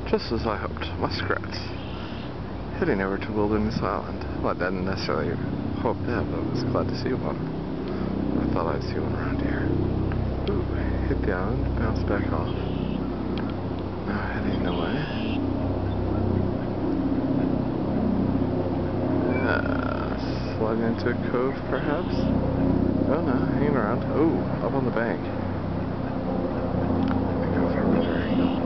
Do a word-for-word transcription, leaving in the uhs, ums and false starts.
Just as I hoped, muskrats. Heading over to Wilderness Island. Well, I didn't necessarily hope that, but I was glad to see one. I thought I'd see one around here. Ooh, hit the island, bounce back off. Now heading away. Uh, sliding into a cove, perhaps? Oh no, hanging around. Oh, up on the bank. Let me go for a better angle.